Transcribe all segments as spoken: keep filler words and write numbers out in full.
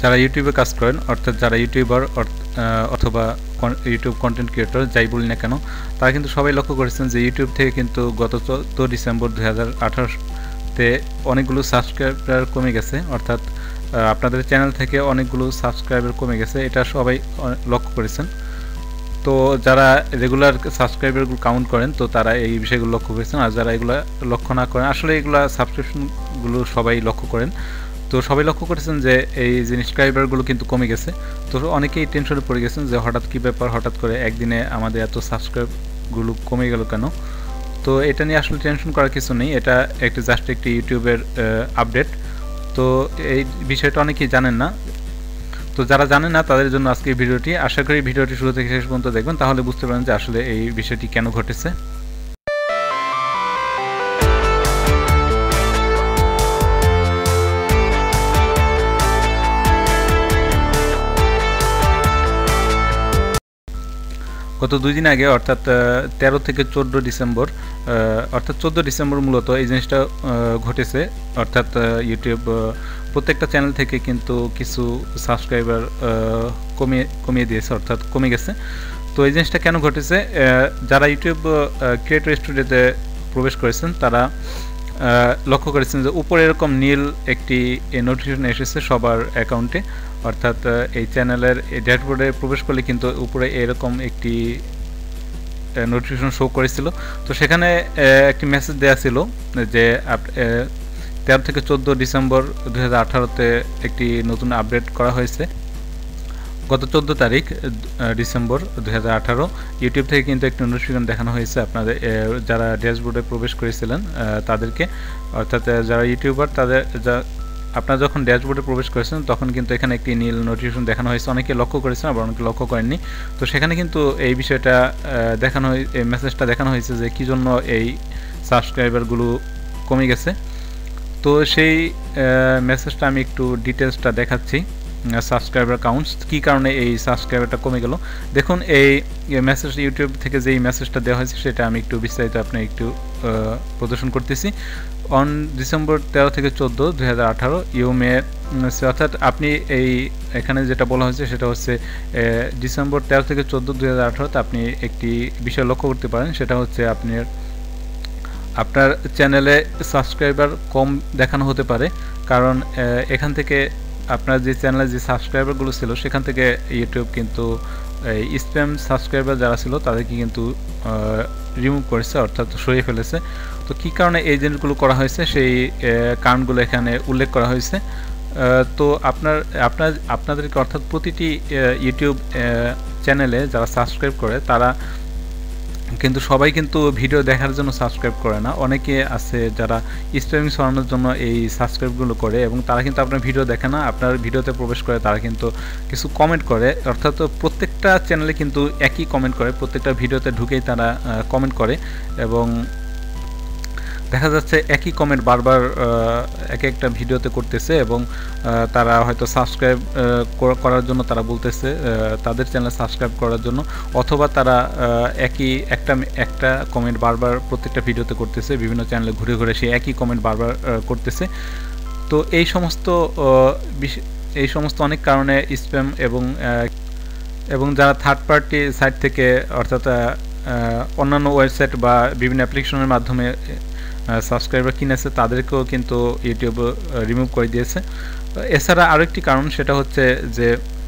যারা ইউটিউবে কাজ করেন, অর্থাৎ যারা ইউটিউবার অথবা ইউটিউব কন্টেন্ট ক্রিয়েটর যাই বলি না কেন, তারা কিন্তু সবাই লক্ষ্য করেছেন যে ইউটিউব থেকে কিন্তু গত চৌদ্দ ডিসেম্বর দুই হাজার আঠারোতে অনেকগুলো সাবস্ক্রাইবার কমে গেছে, অর্থাৎ আপনাদের চ্যানেল থেকে অনেকগুলো সাবস্ক্রাইবার কমে গেছে, এটা সবাই লক্ষ্য করেছেন। তো যারা রেগুলার সাবস্ক্রাইবারগুলো কাউন্ট করেন তো তারা এই বিষয়গুলো লক্ষ্য করেছেন, আর যারা এগুলো লক্ষ্য না করেন, আসলে এগুলো সাবস্ক্রিপশনগুলো সবাই লক্ষ্য করেন, তো সবাই লক্ষ্য করেছেন যে এই সাবস্ক্রাইবারগুলো কিন্তু কমে গেছে। তো অনেকেই টেনশনে পড়ে গেছেন যে হঠাৎ কী ব্যাপার, হঠাৎ করে একদিনে আমাদের এত সাবস্ক্রাইবগুলো কমে গেল কেন। তো এটা নিয়ে আসলে টেনশন করার কিছু নেই, এটা একটা জাস্ট একটি ইউটিউবের আপডেট। তো এই বিষয়টা অনেকেই জানেন না, তো যারা জানেন না তাদের জন্য আজকে এই ভিডিওটি, আশা করি ভিডিওটি শুরু থেকে শেষ পর্যন্ত দেখবেন, তাহলে বুঝতে পারেন যে আসলে এই বিষয়টি কেন ঘটেছে। গত দুই দিন আগে অর্থাৎ তেরো থেকে চোদ্দো ডিসেম্বর অর্থাৎ চোদ্দো ডিসেম্বর মূলত এই জিনিসটা ঘটেছে, অর্থাৎ ইউটিউব প্রত্যেকটা চ্যানেল থেকে কিন্তু কিছু সাবস্ক্রাইবার কমিয়ে কমিয়ে দিয়েছে, অর্থাৎ কমে গেছে। তো এই জিনিসটা কেন ঘটেছে, যারা ইউটিউব ক্রিয়েটর স্টুডিওতে প্রবেশ করেছেন তারা লক্ষ্য করেছেন যে উপরে এরকম নীল একটি নোটিফিকেশন এসেছে সবার অ্যাকাউন্টে, অর্থাৎ এই চ্যানেলের ড্যাশবোর্ডে প্রবেশ করলে কিন্তু উপরে এরকম একটি নোটিফিকেশন শো করেছিল। তো সেখানে একটি মেসেজ দেওয়া ছিল যে তেরো থেকে চোদ্দো ডিসেম্বর দুই হাজার আঠারোতে একটি নতুন আপডেট করা হয়েছে। গত চোদ্দো তারিখ ডিসেম্বর দুই হাজার আঠারো ইউটিউব থেকে কিন্তু একটি নোটিফিকেশন দেখানো হয়েছে আপনাদের যারা ড্যাশবোর্ডে প্রবেশ করেছিলেন তাদেরকে, অর্থাৎ যারা ইউটিউবার তাদের যা আপনারা যখন ড্যাশবোর্ডে প্রবেশ করেছেন তখন কিন্তু এখানে একটি নীল নোটিফিকেশন দেখানো হয়েছে, অনেকে লক্ষ্য করেছেন আবার অনেকে লক্ষ্য করেননি। তো সেখানে কিন্তু এই বিষয়টা দেখানো হয়, এই মেসেজটা দেখানো হয়েছে যে কী জন্য এই সাবস্ক্রাইবারগুলো কমে গেছে। তো সেই মেসেজটা আমি একটু ডিটেলসটা দেখাচ্ছি, সাবস্ক্রাইবার কাউন্টস কী কারণে এই সাবস্ক্রাইবারটা কমে গেল। দেখুন এই মেসেজ ইউটিউব থেকে যেই মেসেজটা দেওয়া হয়েছে সেটা আমি একটু বিস্তারিত আপনি একটু প্রদর্শন করতেছি। অন ডিসেম্বর তেরো থেকে চোদ্দো দুই হাজার আঠারো ইউ মে, অর্থাৎ আপনি এই এখানে যেটা বলা হয়েছে সেটা হচ্ছে ডিসেম্বর তেরো থেকে চোদ্দো দুই হাজার আঠারোতে আপনি একটি বিষয় লক্ষ্য করতে পারেন, সেটা হচ্ছে আপনার আপনার চ্যানেলে সাবস্ক্রাইবার কম দেখানো হতে পারে, কারণ এখান থেকে আপনার যে চ্যানেলে যে সাবস্ক্রাইবারগুলো ছিল সেখান থেকে ইউটিউব কিন্তু এই স্প্যাম সাবস্ক্রাইবার যারা ছিল তাদেরকে কিন্তু রিমুভ করেছে, অর্থাৎ সরিয়ে ফেলেছে। তো কী কারণে এই জিনিসগুলো করা হয়েছে সেই কারণগুলো এখানে উল্লেখ করা হয়েছে। তো আপনার আপনার আপনাদেরকে অর্থাৎ প্রতিটি ইউটিউব চ্যানেলে যারা সাবস্ক্রাইব করে তারা কিন্তু সবাই কিন্তু ভিডিও দেখার জন্য সাবস্ক্রাইব করে না, অনেকে আছে যারা স্প্যামিং ছড়ানোর জন্য এই সাবস্ক্রাইবগুলো করে, এবং তারা কিন্তু আপনার ভিডিও দেখে না, আপনার ভিডিওতে প্রবেশ করে তারা কিন্তু কিছু কমেন্ট করে, অর্থাৎ প্রত্যেকটা চ্যানেলে কিন্তু একই কমেন্ট করে, প্রত্যেকটা ভিডিওতে ঢুকেই তারা কমেন্ট করে, এবং দেখা যাচ্ছে একই কমেন্ট বারবার এক একটা ভিডিওতে করতেছে, এবং তারা হয়তো সাবস্ক্রাইব করার জন্য তারা বলতেছে তাদের চ্যানেল সাবস্ক্রাইব করার জন্য, অথবা তারা একই একটা একটা কমেন্ট বারবার প্রত্যেকটা ভিডিওতে করতেছে, বিভিন্ন চ্যানেলে ঘুরে ঘুরে সেই একই কমেন্ট বারবার করতেছে। তো এই সমস্ত এই সমস্ত অনেক কারণে স্প্যাম এবং এবং যারা থার্ড পার্টি সাইট থেকে অর্থাৎ অন্যান্য ওয়েবসাইট বা বিভিন্ন অ্যাপ্লিকেশনের মাধ্যমে সাবস্ক্রাইবার কিনেছে তাদেরকেও কিন্তু ইউটিউব রিমুভ করে দিয়েছে। এছাড়া আরও একটি কারণ সেটা হচ্ছে যে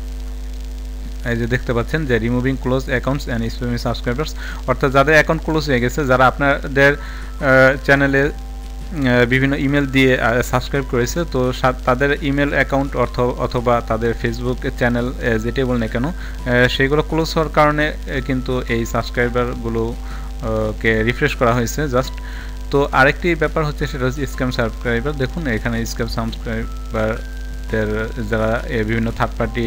এই যে দেখতে পাচ্ছেন যে removing close accounts and spamming subscribers, অর্থাৎ যাদের অ্যাকাউন্ট ক্লোজ হয়ে গেছে, যারা আপনাদের চ্যানেলে বিভিন্ন ইমেল দিয়ে সাবস্ক্রাইব করেছে, তো তাদের ইমেল অ্যাকাউন্ট অথবা তাদের ফেসবুক চ্যানেল যেটাই বল না কেন সেগুলো ক্লোজ হওয়ার কারণে কিন্তু এই সাবস্ক্রাইবারগুলোকে রিফ্রেশ করা হয়েছে জাস্ট। তো আরেকটি ব্যাপার হচ্ছে সেটা হচ্ছে স্ক্যাম সাবস্ক্রাইবার। দেখুন এখানে স্ক্যাম সাবস্ক্রাইবারদের যারা বিভিন্ন থার্ড পার্টি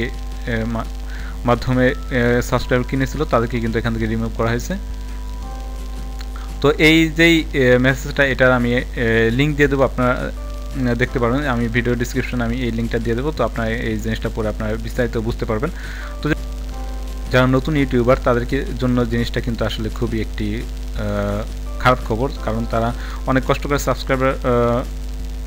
মাধ্যমে সাবস্ক্রাইব কিনেছিল তাদেরকে কিন্তু এখান থেকে রিমুভ করা হয়েছে। তো এই যেই মেসেজটা এটার আমি লিঙ্ক দিয়ে দেবো, আপনারা দেখতে পারবেন, আমি ভিডিও ডিসক্রিপশনে আমি এই লিঙ্কটা দিয়ে দেবো, তো আপনারা এই জিনিসটা পরে আপনারা বিস্তারিত বুঝতে পারবেন। তো যারা নতুন ইউটিউবার তাদেরকে জন্য জিনিসটা কিন্তু আসলে খুবই একটি খারাপ খবর, কারণ তারা অনেক কষ্ট করে সাবস্ক্রাইবার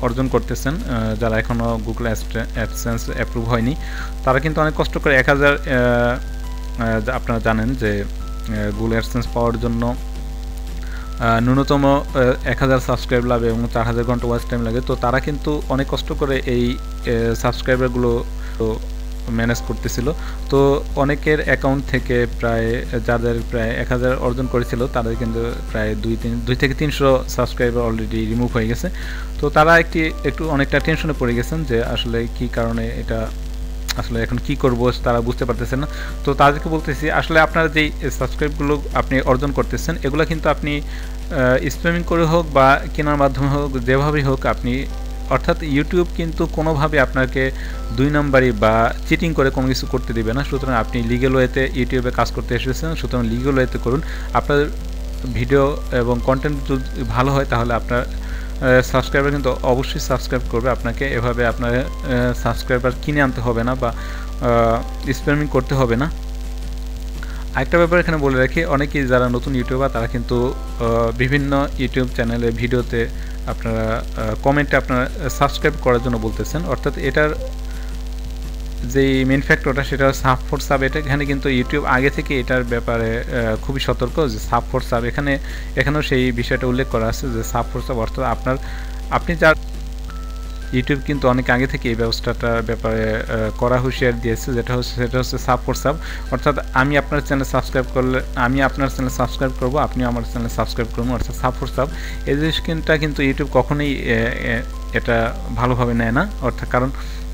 অর্জন করতেছেন, যারা এখনও গুগল অ্যাডসেন্স অ্যাপ্রুভ হয়নি, তারা কিন্তু অনেক কষ্ট করে এক হাজার, আপনারা জানেন যে গুগল অ্যাডসেন্স পাওয়ার জন্য ন্যূনতম এক হাজার সাবস্ক্রাইব লাগে এবং চার হাজার ঘন্টা ওয়াচ টাইম লাগে। তো তারা কিন্তু অনেক কষ্ট করে এই সাবস্ক্রাইবারগুলো ম্যানেজ করতেছিল। তো অনেকের অ্যাকাউন্ট থেকে প্রায় যাদের প্রায় এক হাজার অর্জন করেছিল তাদের কিন্তু প্রায় দুই তিন দুই থেকে তিনশো সাবস্ক্রাইবার অলরেডি রিমুভ হয়ে গেছে। তো তারা একটি একটু অনেকটা টেনশনে পড়ে গেছেন যে আসলে কি কারণে এটা, আসলে এখন কি করব তারা বুঝতে পারতেছেন না। তো তাদেরকে বলতেছি আসলে আপনারা যেই সাবস্ক্রাইবগুলো আপনি অর্জন করতেছেন এগুলো কিন্তু আপনি স্প্যামিং করে হোক বা কেনার মাধ্যমে হোক, যেভাবেই হোক আপনি, অর্থাৎ ইউটিউব কিন্তু কোনোভাবে আপনাকে দুই নম্বরই বা চিটিং করে কোনো কিছু করতে দিবে না। সুতরাং আপনি লিগ্যাল ওয়েতে ইউটিউবে কাজ করতে এসেছেন, সুতরাং লিগ্যাল ওয়েতে করুন। আপনার ভিডিও এবং কন্টেন্ট যদি ভালো হয় তাহলে আপনার সাবস্ক্রাইবার কিন্তু অবশ্যই সাবস্ক্রাইব করবে আপনাকে। এভাবে আপনার সাবস্ক্রাইবার কিনে আনতে হবে না বা স্প্যামিং করতে হবে না। আরেকটা ব্যাপার এখানে বলে রাখি, অনেকেই যারা নতুন ইউটিউবার তারা কিন্তু বিভিন্ন ইউটিউব চ্যানেলে ভিডিওতে আপনারা কমেন্টে আপনারা সাবস্ক্রাইব করার জন্য বলতেছেন, অর্থাৎ এটার যেই মেন ফ্যাক্টরটা সেটা সাব ফর সাব। এটা এখানে কিন্তু ইউটিউব আগে থেকে এটার ব্যাপারে খুবই সতর্ক যে সাব ফর সাব, এখানে এখানেও সেই বিষয়টা উল্লেখ করা আছে যে সাব ফর সাব, অর্থাৎ আপনার আপনি যার ইউটিউব কিন্তু অনেক আগে থেকে এই ব্যবস্থাটার ব্যাপারে করা হুঁশিয়ার দিয়েছে, যেটা হচ্ছে সেটা হচ্ছে সাব ফর সাব। অর্থাৎ আমি আপনার চ্যানেল সাবস্ক্রাইব করলে আমি আপনার চ্যানেল সাবস্ক্রাইব করবো, আপনি আমার চ্যানেল সাবস্ক্রাইব করবো, অর্থাৎ সাব ফর সাব। এই জিনিসটা কিন্তু ইউটিউব কখনোই এটা ভালোভাবে নেয় না, অর্থাৎ কারণ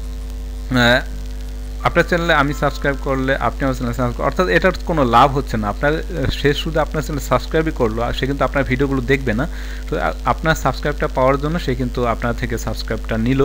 আপনার চ্যানেলে আমি সাবস্ক্রাইব করলে আপনি আমার চ্যানেল সাবস্ক্রাইব, অর্থাৎ এটার কোনো লাভ হচ্ছে না। আপনার সে শুধু আপনার চ্যানেল সাবস্ক্রাইবই করলো, আর সে কিন্তু আপনার ভিডিওগুলো দেখবে না। তো আপনার সাবস্ক্রাইবটা পাওয়ার জন্য সে কিন্তু আপনার থেকে সাবস্ক্রাইবটা নিল।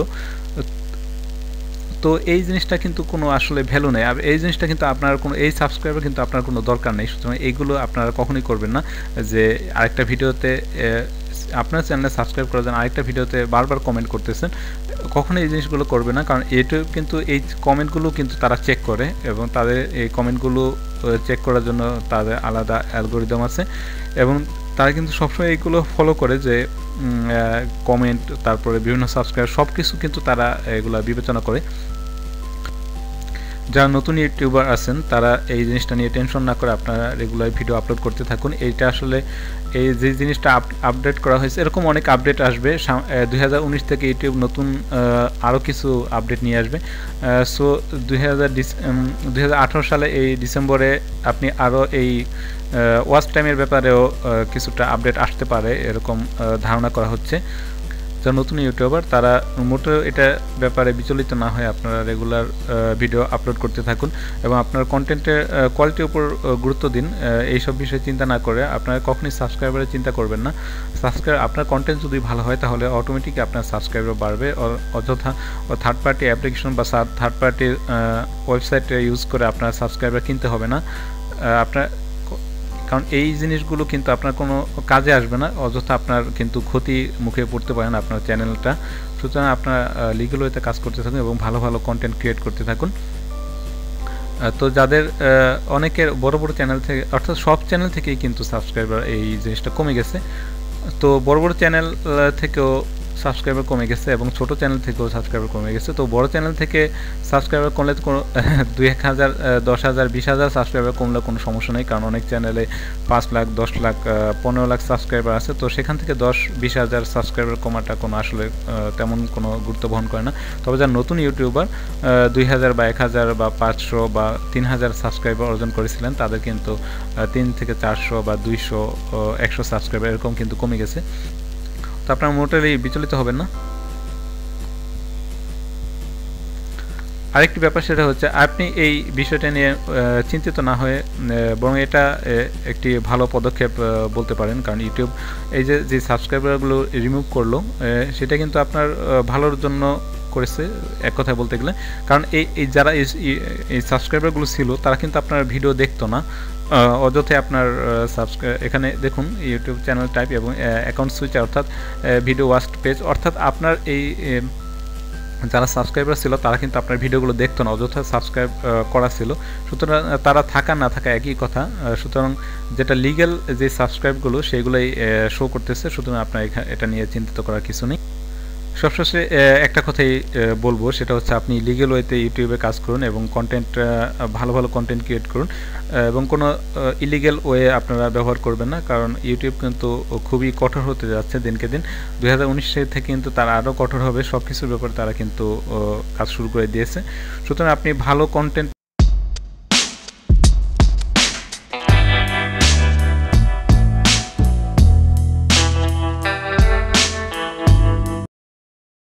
তো এই জিনিসটা কিন্তু কোনো আসলে ভ্যালু নেই, আর এই জিনিসটা কিন্তু আপনার কোনো এই সাবস্ক্রাইবার কিন্তু আপনার কোনো দরকার নেই। সুতরাং এইগুলো আপনারা কখনোই করবেন না যে আরেকটা ভিডিওতে আপনার চ্যানেলে সাবস্ক্রাইব করার জন্য আরেকটা ভিডিওতে বারবার কমেন্ট করতেছেন, কখনো এই জিনিসগুলো করবে না। কারণ ইউটিউব কিন্তু এই কমেন্টগুলো কিন্তু তারা চেক করে এবং তাদের এই কমেন্টগুলো চেক করার জন্য তাদের আলাদা অ্যালগোরিদম আছে এবং তারা কিন্তু সবসময় এইগুলো ফলো করে যে কমেন্ট, তারপরে বিভিন্ন সাবস্ক্রাইব সব কিছু কিন্তু তারা এগুলো বিবেচনা করে। যারা নতুন ইউটিউবার আছেন তারা এই জিনিসটা নিয়ে টেনশন না করে আপনারা রেগুলার ভিডিও আপলোড করতে থাকুন। এইটা আসলে এই যে জিনিসটা আপডেট করা হয়েছে, এরকম অনেক আপডেট আসবে। দুই হাজার উনিশ থেকে ইউটিউব নতুন আরও কিছু আপডেট নিয়ে আসবে। সো দুই হাজার দুই হাজার আঠারো সালে এই ডিসেম্বরে আপনি আরও এই ওয়াচ টাইমের ব্যাপারেও কিছুটা আপডেট আসতে পারে এরকম ধারণা করা হচ্ছে। যারা নতুন ইউটিউবার তারা মোটেও এটা ব্যাপারে বিচলিত না হয়ে আপনারা রেগুলার ভিডিও আপলোড করতে থাকুন এবং আপনার কন্টেন্টের কোয়ালিটির উপর গুরুত্ব দিন। এইসব বিষয়ে চিন্তা না করে আপনারা কখনই সাবস্ক্রাইবারের চিন্তা করবেন না। সাবস্ক্রাইব আপনার কন্টেন্ট যদি ভালো হয় তাহলে অটোমেটিকলি আপনার সাবস্ক্রাইবার বাড়বে। অযথা থার্ড পার্টি অ্যাপ্লিকেশন বা থার্ড পার্টির ওয়েবসাইট ইউজ করে আপনার সাবস্ক্রাইবার কিনতে হবে না আপনার, কারণ এই জিনিসগুলো কিন্তু আপনার কোনো কাজে আসবে না, অযথা আপনার কিন্তু ক্ষতি মুখে পড়তে পারেন আপনার চ্যানেলটা। সুতরাং আপনার লিগ্যাল ওয়েতে কাজ করতে থাকুন এবং ভালো ভালো কন্টেন্ট ক্রিয়েট করতে থাকুন। তো যাদের অনেকের বড় বড় চ্যানেল থেকে, অর্থাৎ সব চ্যানেল থেকেই কিন্তু সাবস্ক্রাইবার এই জিনিসটা কমে গেছে। তো বড় বড় চ্যানেল থেকেও সাবস্ক্রাইবার কমে গেছে এবং ছোট চ্যানেল থেকেও সাবস্ক্রাইবার কমে গেছে। তো বড় চ্যানেল থেকে সাবস্ক্রাইবার কমলে কোনো দুই এক হাজার দশ হাজার বিশ হাজার সাবস্ক্রাইবার কমলে কোনো সমস্যা নেই, কারণ অনেক চ্যানেলে পাঁচ লাখ দশ লাখ পনেরো লাখ সাবস্ক্রাইবার আছে। তো সেখান থেকে দশ বিশ হাজার সাবস্ক্রাইবার কমাটা কোনো আসলে তেমন কোনো গুরুত্ব বহন করে না। তবে যারা নতুন ইউটিউবার দুই হাজার বা এক হাজার বা পাঁচশো বা তিন হাজার সাবস্ক্রাইবার অর্জন করেছিলেন তাদের কিন্তু তিন থেকে চারশো বা দুইশো একশো সাবস্ক্রাইবার এরকম কিন্তু কমে গেছে। তো আপনার মোটেই বিচলিত হবেন না। আরেকটি ব্যাপার সেটা হচ্ছে আপনি এই বিষয়টা নিয়ে চিন্তিত না হয়ে বরং এটা একটি ভালো পদক্ষেপ বলতে পারেন, কারণ ইউটিউব এই যে যে সাবস্ক্রাইবারগুলো রিমুভ করলো সেটা কিন্তু আপনার ভালোর জন্য করেছে এক কথায় বলতে গেলে। কারণ এই এই যারা এই সাবস্ক্রাইবারগুলো ছিল তারা কিন্তু আপনার ভিডিও দেখতো না, অযথায় আপনার সাবস্ক্রাইব এখানে দেখুন ইউটিউব চ্যানেল টাইপ এবং অ্যাকাউন্ট সুইচ অর্থাৎ ভিডিও ওয়াচ পেজ, অর্থাৎ আপনার এই যারা সাবস্ক্রাইবার ছিল তারা কিন্তু আপনার ভিডিওগুলো দেখতো না, অযথা সাবস্ক্রাইব করা ছিল। সুতরাং তারা থাকা না থাকা একই কথা। সুতরাং যেটা লিগ্যাল যে সাবস্ক্রাইবগুলো সেইগুলোই শো করতেছে, সুতরাং আপনার এটা নিয়ে চিন্তিত করার কিছু নেই। সবশেষে একটা কথাই বলবো, সেটা হচ্ছে আপনি লিগ্যাল ওয়েতে ইউটিউবে কাজ করুন এবং কন্টেন্ট ভালো ভালো কন্টেন্ট ক্রিয়েট করুন এবং কোনো ইলিগ্যাল ওয়ে আপনারা ব্যবহার করবেন না, কারণ ইউটিউব কিন্তু খুবই কঠোর হতে যাচ্ছে দিনকে দিন। দুই হাজার উনিশ থেকে কিন্তু তারা আরও কঠোর হবে, সব কিছুর ব্যাপারে তারা কিন্তু কাজ শুরু করে দিয়েছে। সুতরাং আপনি ভালো কন্টেন্ট